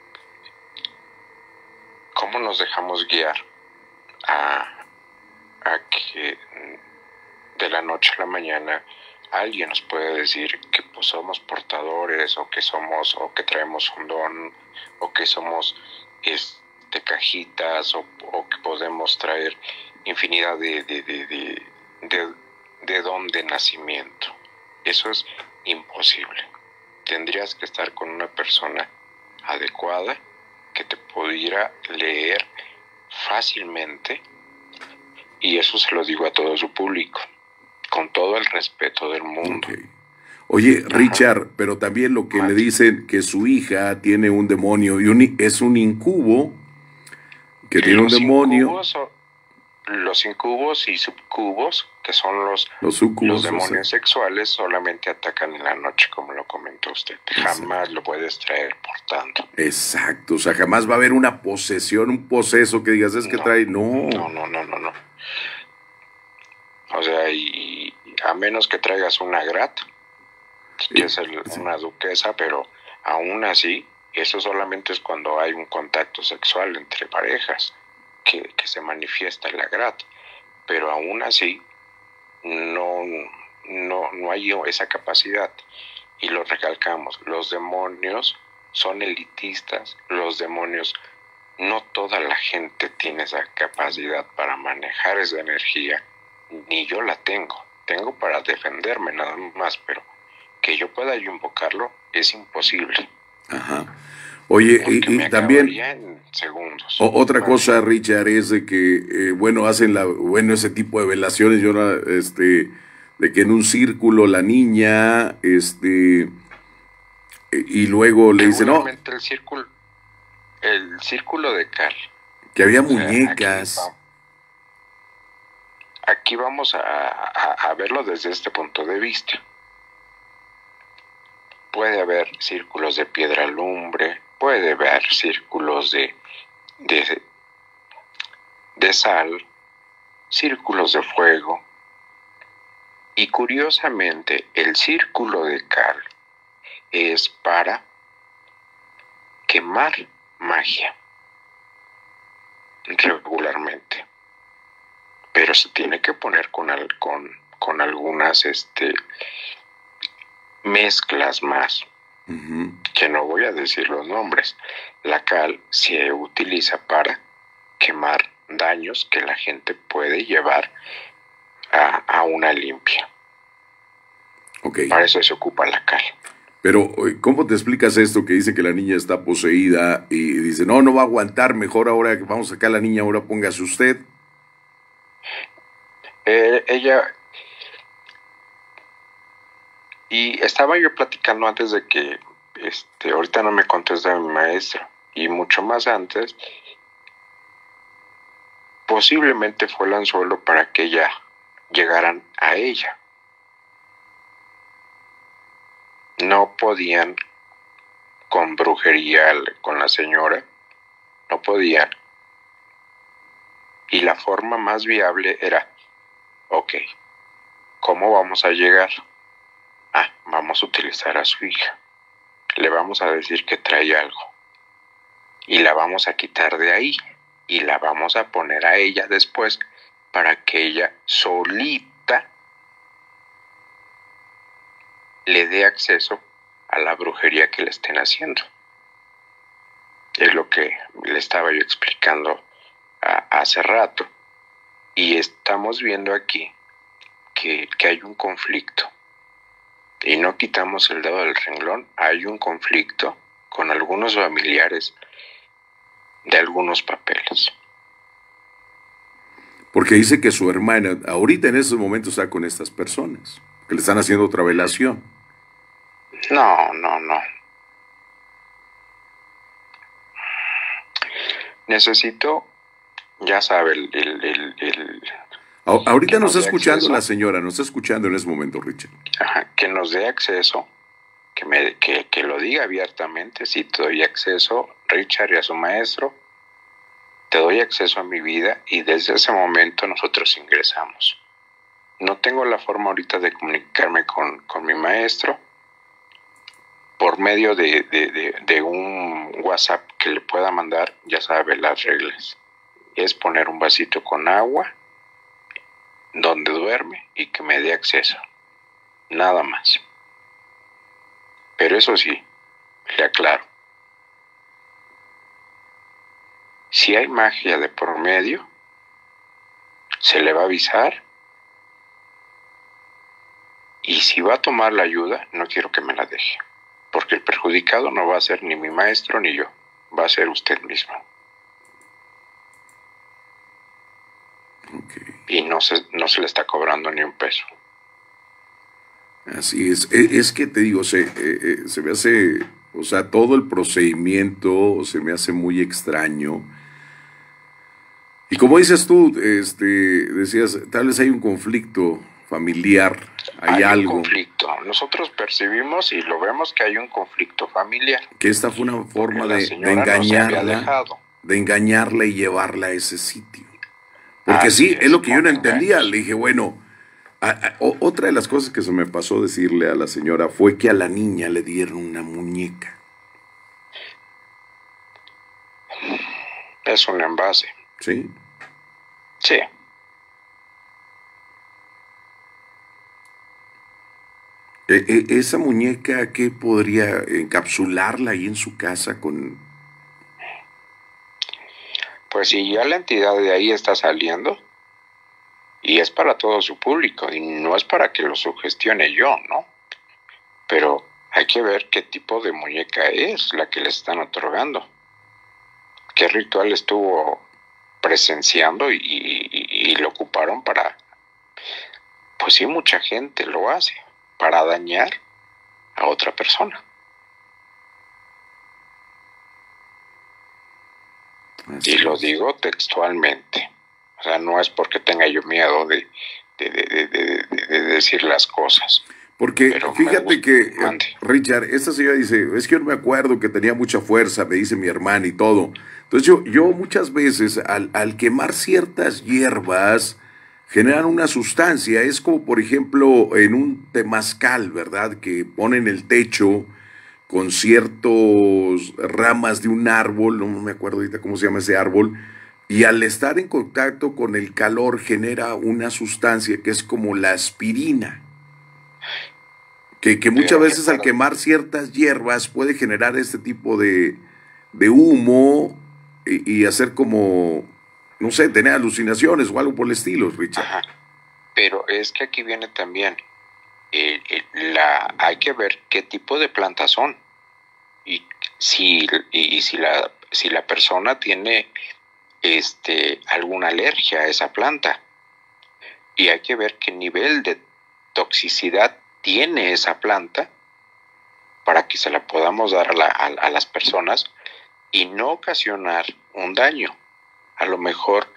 S3: cómo nos dejamos guiar a, a que de la noche a la mañana alguien nos puede decir que pues somos portadores o que somos o que traemos un don o que somos este cajitas o, o que podemos traer infinidad de de, de, de, de de don de nacimiento. Eso es imposible. Tendrías que estar con una persona adecuada que te pudiera leer fácilmente, y eso se lo digo a todo su público, con todo el respeto del mundo.
S1: Okay. Oye, Richard, ajá, pero también lo que ajá, le dicen que su hija tiene un demonio y un, es un incubo, que tiene un demonio.
S3: Son, los incubos y subcubos, que son los,
S1: los, subcubos,
S3: los demonios sexuales, solamente atacan en la noche, como lo comentó usted. Exacto. Jamás lo puedes traer portando.
S1: Exacto, o sea, jamás va a haber una posesión, un poseso que digas, es que
S3: no,
S1: trae, no.
S3: No, no, no, no, no. O sea, y a menos que traigas una grat, que es el, una duquesa, pero aún así, eso solamente es cuando hay un contacto sexual entre parejas, que, que se manifiesta la grat, pero aún así no, no, no hay esa capacidad. Y lo recalcamos, los demonios son elitistas, los demonios, no toda la gente tiene esa capacidad para manejar esa energía, ni yo la tengo, tengo para defenderme nada más, pero que yo pueda yo invocarlo es imposible.
S1: Ajá. Oye, y, y también
S3: en segundos.
S1: O, otra cosa, Richard, es de que, eh, bueno, hacen la, bueno, ese tipo de velaciones, yo, este, de que en un círculo la niña, este, y luego le dicen, no.
S3: El círculo, el círculo de cal.
S1: Que había muñecas.
S3: Aquí, aquí vamos a, a, a verlo desde este punto de vista. Puede haber círculos de piedra lumbre, puede haber círculos de, de, de sal, círculos de fuego, y curiosamente el círculo de cal es para quemar magia regularmente, pero se tiene que poner con, con, con algunas este mezclas más,
S1: uh-huh,
S3: que no voy a decir los nombres. La cal se utiliza para quemar daños que la gente puede llevar a, a una limpia.
S1: Okay.
S3: Para eso se ocupa la cal.
S1: Pero, ¿cómo te explicas esto que dice que la niña está poseída y dice, no, no va a aguantar, mejor ahora que vamos a sacar a la niña, ahora póngase usted?
S3: Eh, ella... Y estaba yo platicando antes de que, este, ahorita no me contesta mi maestro, y mucho más antes, posiblemente fue el anzuelo para que ya llegaran a ella. No podían con brujería con la señora, no podían. Y la forma más viable era, ok, ¿cómo vamos a llegar? Ah, vamos a utilizar a su hija. Le vamos a decir que trae algo. Y la vamos a quitar de ahí. Y la vamos a poner a ella después para que ella solita le dé acceso a la brujería que le estén haciendo. Es lo que le estaba yo explicando a, hace rato. Y estamos viendo aquí que, que hay un conflicto. Y no quitamos el dedo del renglón, hay un conflicto con algunos familiares de algunos papeles.
S1: Porque dice que su hermana ahorita en estos momentos está con estas personas, que le están haciendo otra velación.
S3: No, no, no. Necesito, ya sabe, el... el, el, el
S1: A- ahorita nos
S3: nos
S1: está
S3: dé
S1: escuchando
S3: acceso.
S1: la señora, nos está escuchando en ese momento, Richard.
S3: Ajá, que nos dé acceso, que, me, que, que lo diga abiertamente, si te doy acceso, Richard, y a su maestro, te doy acceso a mi vida, y desde ese momento nosotros ingresamos. No tengo la forma ahorita de comunicarme con, con mi maestro por medio de, de, de, de un WhatsApp que le pueda mandar, ya sabe las reglas. Es poner un vasito con agua donde duerme y que me dé acceso. Nada más. Pero eso sí, le aclaro. Si hay magia de por medio, se le va a avisar. Y si va a tomar la ayuda, no quiero que me la deje. Porque el perjudicado no va a ser ni mi maestro ni yo. Va a ser usted mismo.
S1: Okay.
S3: Y no se, no se le está cobrando ni un peso.
S1: Así es. E- Es que te digo, se, eh, eh, se me hace, o sea, todo el procedimiento se me hace muy extraño. Y como dices tú, este, decías, tal vez hay un conflicto familiar, hay,
S3: Hay un
S1: algo,
S3: conflicto. Nosotros percibimos y lo vemos que hay un conflicto familiar.
S1: que esta fue una
S3: Porque
S1: forma
S3: la
S1: de, de
S3: señora no se había
S1: engañarla,
S3: dejado.
S1: de engañarla y llevarla a ese sitio. Porque
S3: Así
S1: sí, es lo que yo
S3: con
S1: no entendía.
S3: engaños.
S1: Le dije, bueno, a- a- o- otra de las cosas que se me pasó decirle a la señora fue que a la niña le dieron una muñeca.
S3: Es un envase.
S1: ¿Sí?
S3: Sí.
S1: E- e- esa muñeca, ¿qué podría encapsularla ahí en su casa con...?
S3: Pues si ya la entidad de ahí está saliendo, y es para todo su público, y no es para que lo sugestione yo, ¿no? Pero hay que ver qué tipo de muñeca es la que le están otorgando. ¿Qué ritual estuvo presenciando y, y, y lo ocuparon para... Pues sí, mucha gente lo hace, para dañar a otra persona.
S1: Así
S3: Y lo
S1: es.
S3: digo textualmente. O sea, no es porque tenga yo miedo de, de, de, de, de, de- de decir las cosas.
S1: Porque
S3: Pero me
S1: fíjate
S3: gusta-
S1: que, eh,
S3: mande.
S1: Richard, esta señora dice, es que yo no me acuerdo que tenía mucha fuerza, me dice mi hermana y todo. Entonces yo, yo muchas veces al, al quemar ciertas hierbas generan una sustancia, es como por ejemplo en un temazcal, ¿verdad? Que ponen el techo con ciertas ramas de un árbol, no me acuerdo ahorita cómo se llama ese árbol, y al estar en contacto con el calor genera una sustancia que es como la aspirina. Que, que muchas
S3: Pero
S1: veces al
S3: recuerda-
S1: quemar ciertas hierbas puede generar este tipo de, de humo y, y hacer como, no sé, tener alucinaciones o algo por el estilo, Richard.
S3: Ajá. Pero es que aquí viene también, eh, eh, la, hay que ver qué tipo de plantas son. Y si, y, y si, la, si la persona tiene este, alguna alergia a esa planta. Y hay que ver qué nivel de toxicidad tiene esa planta para que se la podamos dar a, la, a, a las personas y no ocasionar un daño. A lo mejor,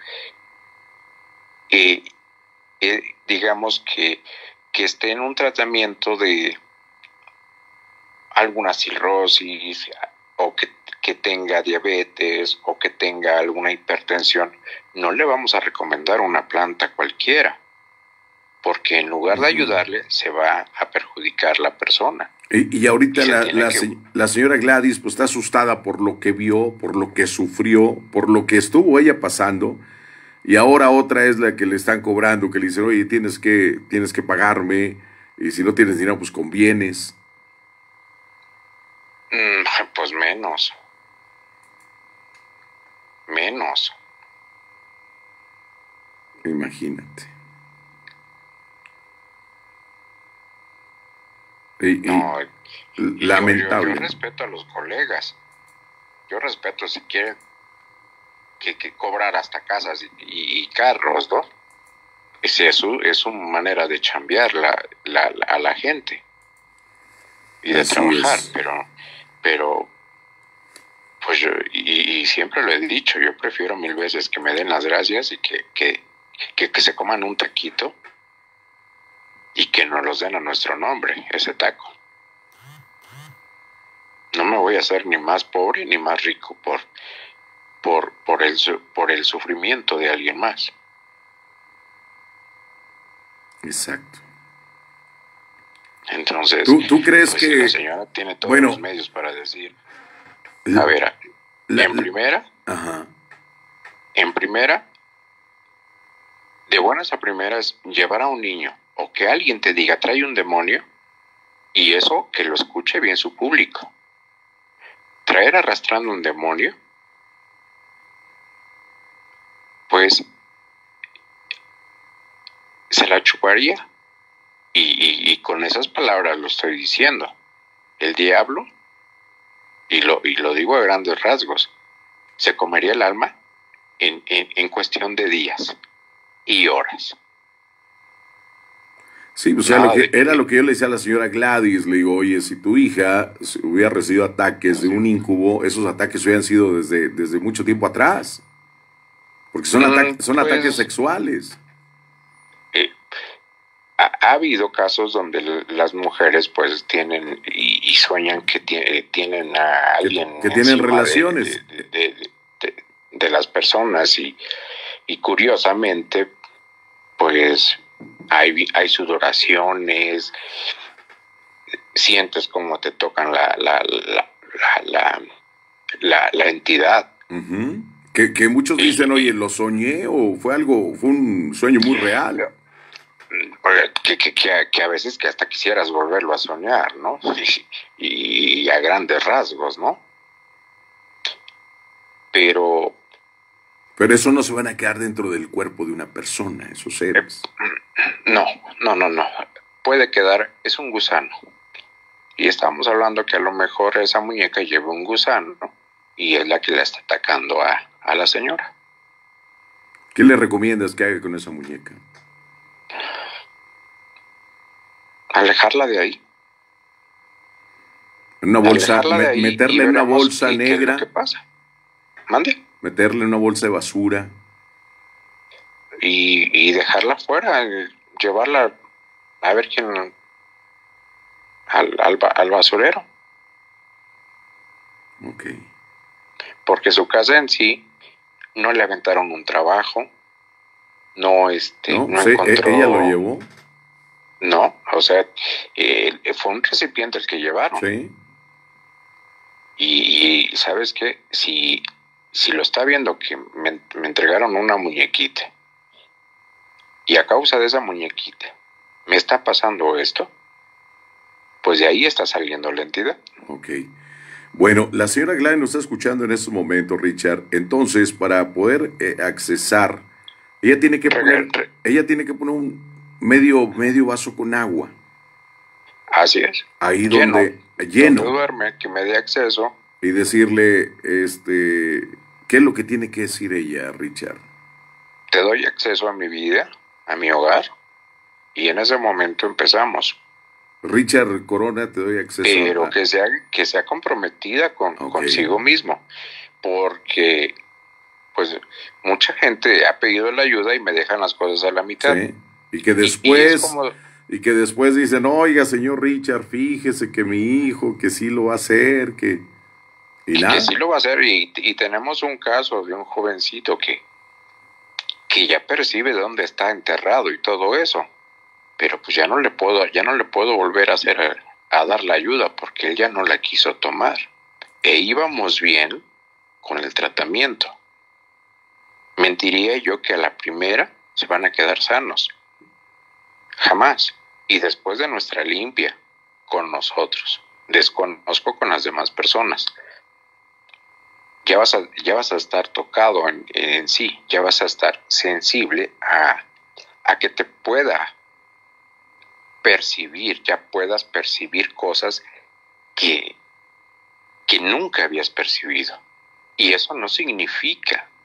S3: eh, eh, digamos que, que esté en un tratamiento de alguna cirrosis o que, que tenga diabetes o que tenga alguna hipertensión, no le vamos a recomendar una planta cualquiera, porque en lugar de ayudarle se va a perjudicar la persona.
S1: Y, y ahorita
S3: Y se
S1: la,
S3: tiene
S1: la,
S3: que-
S1: se- la señora Gladys pues está asustada por lo que vio, por lo que sufrió, por lo que estuvo ella pasando. Y ahora otra es la que le están cobrando, que le dicen, oye, tienes que, tienes que pagarme, y si no tienes dinero, pues convienes.
S3: Mm, Pues menos. Menos.
S1: Imagínate. Y- y-
S3: No, y yo-
S1: lamentable.
S3: Yo, yo
S1: ¿no?
S3: respeto a los colegas. Yo respeto si quieren que, que cobrar hasta casas y, y, y carros, ¿no? Es, eso, es una manera de chambear la, la, la, a la gente y de
S1: Así
S3: trabajar,
S1: es.
S3: pero, pero pues yo, y, y siempre lo he dicho, yo prefiero mil veces que me den las gracias y que, que, que, que se coman un taquito y que nos los den a nuestro nombre, ese taco. No me voy a hacer ni más pobre ni más rico por, por, por, el, por el sufrimiento de alguien más.
S1: Exacto.
S3: Entonces,
S1: ¿Tú, tú crees
S3: pues
S1: que
S3: la señora tiene todos
S1: bueno,
S3: los medios para decir,
S1: la,
S3: a ver,
S1: la,
S3: en primera,
S1: ajá.
S3: en primera, de buenas a primeras, llevar a un niño o que alguien te diga trae un demonio, y eso que lo escuche bien su público. Traer arrastrando un demonio, pues se la chuparía. Y, y, y con esas palabras lo estoy diciendo. El diablo, y lo, y lo digo a grandes rasgos, se comería el alma en, en, en cuestión de días y horas.
S1: Sí, o sea, lo que, era lo que yo le decía a la señora Gladys, le digo, oye, si tu hija hubiera recibido ataques de un incubo, esos ataques hubieran sido desde, desde mucho tiempo atrás, porque son,
S3: mm,
S1: ata son
S3: pues,
S1: ataques sexuales.
S3: Eh, ha, ha habido casos donde las mujeres pues tienen y, y sueñan que tiene, tienen a alguien
S1: que, que tienen relaciones
S3: de, de, de, de, de las personas y, y curiosamente pues hay, hay sudoraciones, sientes como te tocan la, la, la, la, la, la, la entidad.
S1: Uh-huh. que, que muchos dicen, oye, ¿lo soñé o fue algo, fue un sueño muy real?
S3: Que, que, que, a, que a veces que hasta quisieras volverlo a soñar, ¿no? Y, y a grandes rasgos, ¿no? Pero...
S1: Pero eso no se van a quedar dentro del cuerpo de una persona, esos seres.
S3: Eh, no, no, no, no. Puede quedar, es un gusano. Y estamos hablando que a lo mejor esa muñeca lleva un gusano, ¿no? Y es la que la está atacando a, a la señora.
S1: ¿Qué le recomiendas que haga con esa muñeca?
S3: Alejarla de ahí.
S1: En una bolsa,
S3: de ahí
S1: meterle en una bolsa
S3: qué,
S1: negra.
S3: ¿Qué es lo que pasa? ¿Mande?
S1: Meterle en una bolsa de basura.
S3: Y, y dejarla fuera, llevarla a ver quién, al, al, al basurero.
S1: Ok.
S3: Porque su casa en sí no le aventaron un trabajo, no este,
S1: no,
S3: no
S1: sí,
S3: encontró.
S1: Ella lo llevó.
S3: No, o sea, eh, fue un recipiente el que llevaron.
S1: Sí.
S3: Y, y ¿sabes qué? Si, si lo está viendo que me, me entregaron una muñequita y a causa de esa muñequita me está pasando esto, pues de ahí está saliendo la entidad.
S1: Ok. Bueno, la señora Gladys nos está escuchando en estos momentos, Richard. Entonces, para poder eh, accesar, ella tiene que poner, ella tiene que poner un medio, medio vaso con agua.
S3: Así es.
S1: Ahí
S3: lleno,
S1: donde, lleno.
S3: Donde duerme, que me dé acceso.
S1: Y decirle, este, ¿qué es lo que tiene que decir ella, Richard?
S3: Te doy acceso a mi vida, a mi hogar, y en ese momento empezamos.
S1: Richard Corona, te doy acceso.
S3: Pero
S1: a...
S3: que sea, que sea comprometida con, okay. consigo mismo, porque pues mucha gente ha pedido la ayuda y me dejan las cosas a la mitad.
S1: Sí. Y que después, y, y,
S3: como...
S1: y que después dicen, oiga, señor Richard, fíjese que mi hijo, que sí lo va a hacer, que...
S3: Y, y nada. Que sí lo va a hacer, y, y tenemos un caso de un jovencito que, que ya percibe dónde está enterrado y todo eso. Pero pues ya no le puedo, ya no le puedo volver a hacer a, a dar la ayuda porque él ya no la quiso tomar. E íbamos bien con el tratamiento. Mentiría yo que a la primera se van a quedar sanos. Jamás. Y después de nuestra limpia con nosotros, desconozco con las demás personas. Ya vas a, ya vas a estar tocado en, en sí, ya vas a estar sensible a, a que te pueda percibir, ya puedas percibir cosas que, que nunca habías percibido. Y eso no significa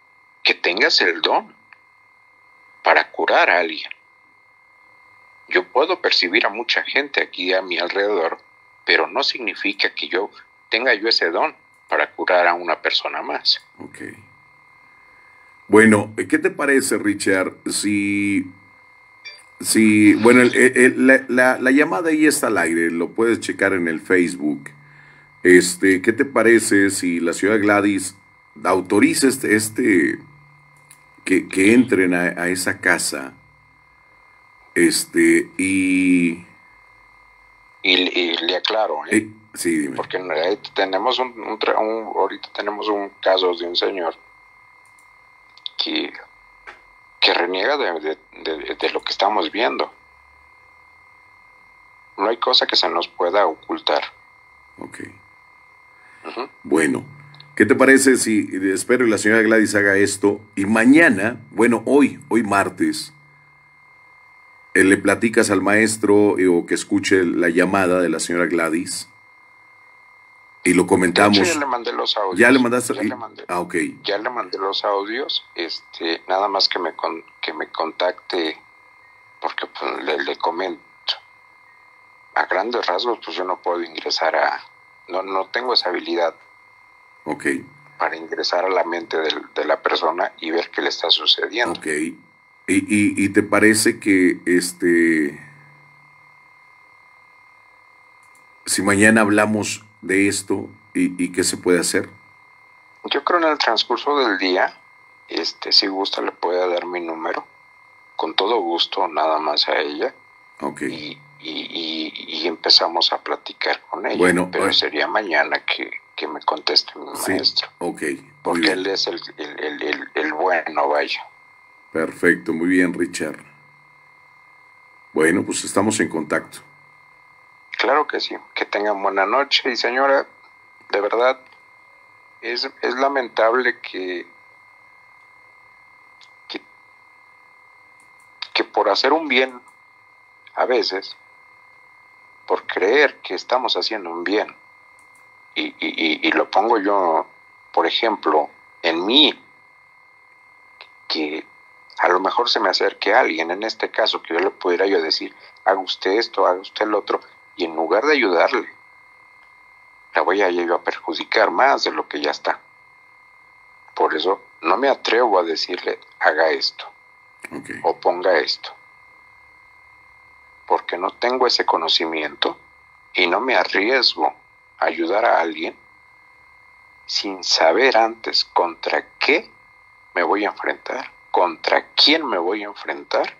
S3: que tengas el don para curar a alguien. Yo puedo percibir a mucha gente aquí a mi alrededor, pero no significa que yo tenga yo ese don para curar a una persona más.
S1: Ok. Bueno, ¿qué te parece, Richard, si... si bueno, el, el, la, la, la llamada ahí está al aire, lo puedes checar en el Facebook. Este, ¿qué te parece si la señora Gladys autoriza este, este que, que entren a, a esa casa? Este, y...
S3: Y, y le aclaro, ¿eh?
S1: eh sí, dime.
S3: Porque tenemos un, un, un, ahorita tenemos un caso de un señor que, que reniega de, de, de, de lo que estamos viendo. No hay cosa que se nos pueda ocultar.
S1: Ok. Uh-huh. Bueno, ¿qué te parece si espero que la señora Gladys haga esto y mañana, bueno, hoy, hoy martes, eh, le platicas al maestro eh, o que escuche la llamada de la señora Gladys y lo comentamos?
S3: De hecho, ya le mandé los audios.
S1: ¿Ya le mandaste?
S3: Ya le mandé,
S1: ah, ok.
S3: Ya le mandé los audios, este, nada más que me, con, que me contacte, porque pues, le, le comento. A grandes rasgos, pues yo no puedo ingresar a... No, no tengo esa habilidad.
S1: Ok.
S3: Para ingresar a la mente de, de la persona y ver qué le está sucediendo.
S1: Ok. ¿Y, y, y te parece que este... si mañana hablamos de esto y, y qué se puede hacer?
S3: Yo creo en el transcurso del día, este, si gusta le puede dar mi número. Con todo gusto, nada más a ella.
S1: Ok.
S3: Y, y, y, y empezamos a platicar con ella.
S1: Bueno,
S3: pero
S1: eh,
S3: sería mañana que, que me conteste mi
S1: sí,
S3: maestro.
S1: Ok.
S3: Porque él es el, el, el, el, el bueno, vaya.
S1: Perfecto, muy bien, Richard. Bueno, pues estamos en contacto.
S3: Claro que sí. Que tengan buena noche. Y señora, de verdad, es, es lamentable que, que, que por hacer un bien, a veces, por creer que estamos haciendo un bien, y, y, y, y lo pongo yo, por ejemplo, en mí, que a lo mejor se me acerque a alguien, en este caso, que yo le pudiera yo decir, haga usted esto, haga usted lo otro, y en lugar de ayudarle, la voy a yo a perjudicar más de lo que ya está. Por eso no me atrevo a decirle, haga esto,
S1: okay,
S3: o ponga esto, porque no tengo ese conocimiento y no me arriesgo a ayudar a alguien sin saber antes contra qué me voy a enfrentar, contra quién me voy a enfrentar,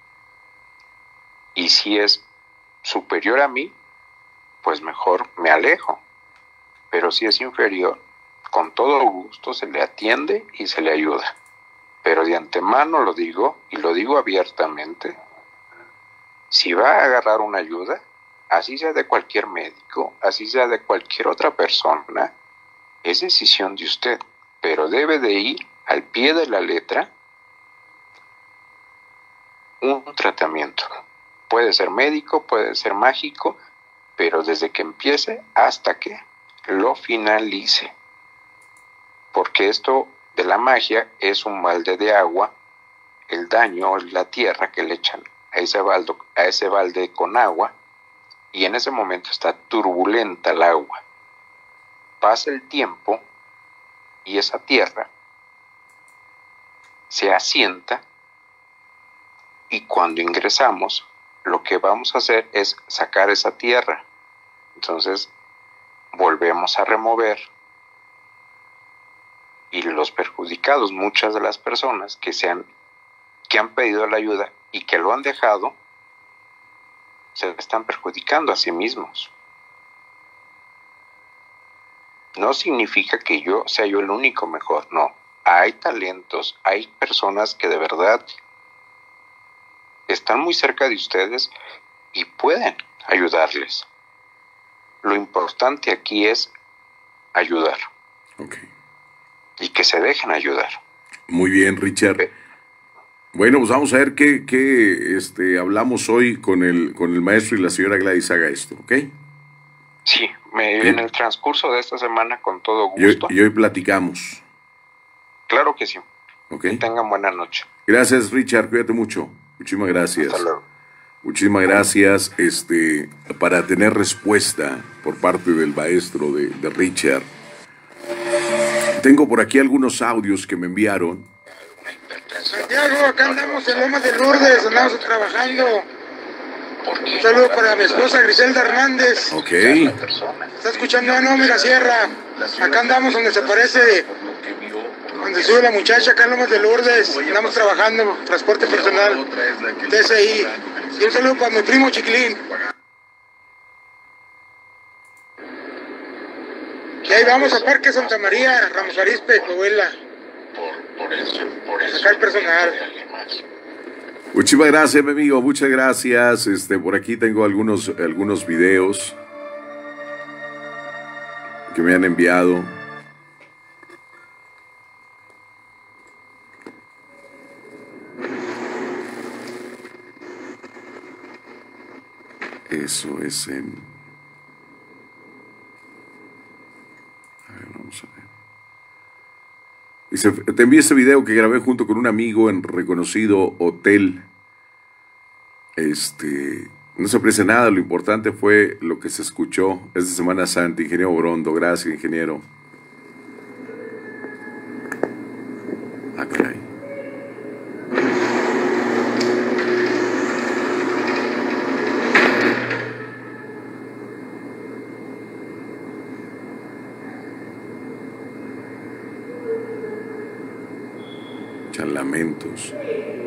S3: y si es superior a mí, pues mejor me alejo, pero si es inferior, con todo gusto se le atiende y se le ayuda, pero de antemano lo digo, y lo digo abiertamente, si va a agarrar una ayuda, así sea de cualquier médico, así sea de cualquier otra persona, es decisión de usted, pero debe de ir al pie de la letra un tratamiento. Puede ser médico, puede ser mágico, pero desde que empiece hasta que lo finalice. Porque esto de la magia es un balde de agua, el daño, la tierra que le echan a ese balde, a ese balde con agua, y en ese momento está turbulenta el agua. Pasa el tiempo y esa tierra se asienta, y cuando ingresamos lo que vamos a hacer es sacar esa tierra. Entonces volvemos a remover, y los perjudicados, muchas de las personas que se han, que han pedido la ayuda y que lo han dejado, se están perjudicando a sí mismos. No significa que yo sea yo el único mejor, no. Hay talentos, hay personas que de verdad están muy cerca de ustedes y pueden ayudarles. Lo importante aquí es ayudar.
S1: Okay.
S3: Y que se dejen ayudar.
S1: Muy bien, Richard.
S3: ¿Eh?
S1: Bueno, pues vamos a ver qué, qué este, hablamos hoy con el, con el maestro y la señora Gladys haga esto, ¿ok?
S3: Sí, me,
S1: ¿Sí?
S3: En el transcurso de esta semana, con todo
S1: Y hoy,
S3: gusto.
S1: y hoy platicamos.
S3: Claro que sí.
S1: Ok.
S3: Que tengan buena noche.
S1: Gracias, Richard. Cuídate mucho. Muchísimas gracias.
S3: Hasta luego.
S1: Muchísimas gracias. Este, para tener respuesta por parte del maestro de, de Richard. Tengo por aquí algunos audios que me enviaron.
S4: Santiago, acá andamos en Lomas de Lourdes, andamos trabajando. Un saludo para mi esposa Griselda Hernández.
S1: Ok.
S4: Está escuchando a Nómega Sierra. Acá andamos donde se aparece, donde sube la muchacha, acá en Lomas de Lourdes. Andamos trabajando, transporte personal, T S I. Y un saludo para mi primo Chiquilín. Y ahí vamos a Parque Santa María, Ramos Arizpe, Coahuila.
S3: Por, por eso, por eso.
S4: Sacar personal.
S1: Muchísimas gracias, mi amigo. Muchas gracias. Este, por aquí tengo algunos, algunos videos que me han enviado. Eso es en... A ver, vamos a ver. Dice, te envié este video que grabé junto con un amigo en reconocido hotel. Este, no se aprecia nada, lo importante fue lo que se escuchó. Es de Semana Santa, ingeniero Brondo. Gracias, ingeniero. Ah, caray. Lamentos.